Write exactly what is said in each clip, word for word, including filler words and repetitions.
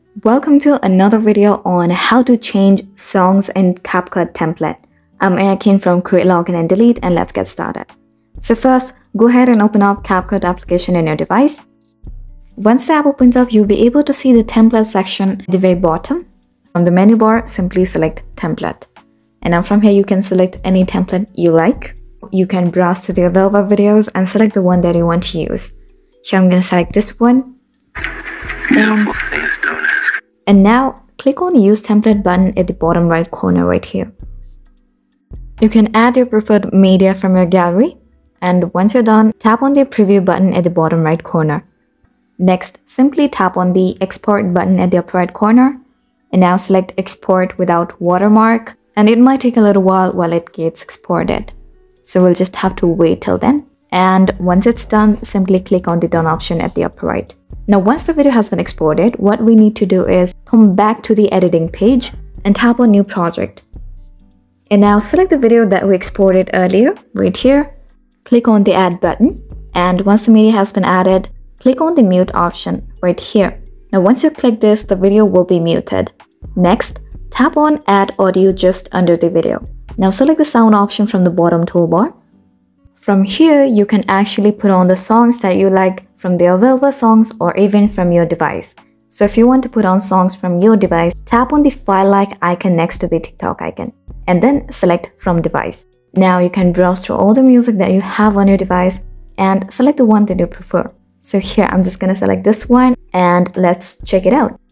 Welcome to another video on how to change songs in Capcut template. I'm Ayakin from Create, Login and Delete, and let's get started. So first, go ahead and open up Capcut application in your device. Once the app opens up, you'll be able to see the template section at the very bottom. From the menu bar, simply select template. And now from here, you can select any template you like. You can browse to the available videos and select the one that you want to use. Here I'm going to select this one. And, and now click on Use Template button at the bottom right corner right here. You can add your preferred media from your gallery. And once you're done, tap on the Preview button at the bottom right corner. Next, simply tap on the Export button at the upper right corner. And now select Export without watermark. And it might take a little while while it gets exported. So we'll just have to wait till then. And once it's done, simply click on the Done option at the upper right. Now, once the video has been exported, what we need to do is come back to the editing page and tap on New Project. And now select the video that we exported earlier, right here. Click on the Add button. And once the media has been added, click on the Mute option right here. Now, once you click this, the video will be muted. Next, tap on Add Audio just under the video. Now select the sound option from the bottom toolbar. From here, you can actually put on the songs that you like from the available songs or even from your device. So if you want to put on songs from your device, tap on the file-like icon next to the TikTok icon and then select from device. Now you can browse through all the music that you have on your device and select the one that you prefer. So here, I'm just gonna select this one and let's check it out.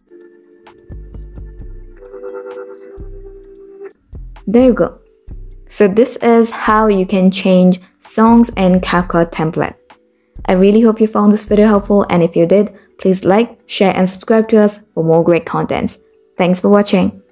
There you go. So this is how you can change songs in Capcut template. I really hope you found this video helpful, and if you did, please like, share and subscribe to us for more great contents. Thanks for watching.